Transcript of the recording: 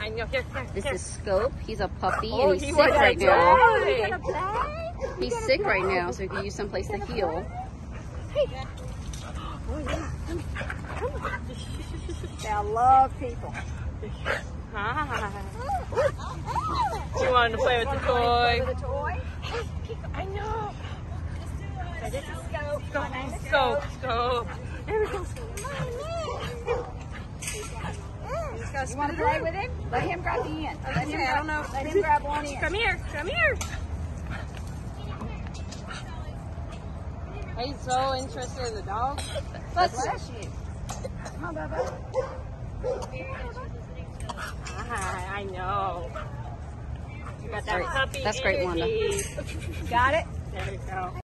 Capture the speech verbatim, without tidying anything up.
I know. Here, here, This here. is Scope. He's a puppy Oh, and he's he sick wants right to now. play. You gonna play? He's sick right now, so we can use someplace to heal. I love people. Hi. You wanted to play with the toy? With a toy? I know. This is Scope. Go, go, go. There we go. You want to play with him? Let him grab the end. Let him Okay, I don't grab, know. let him grab one end. Come here, come here. He's so interested in the dog. Bless you. Come on, Bubba. Hi, I know. You got that Great. puppy That's great, Wanda. energy. Got it? There we go.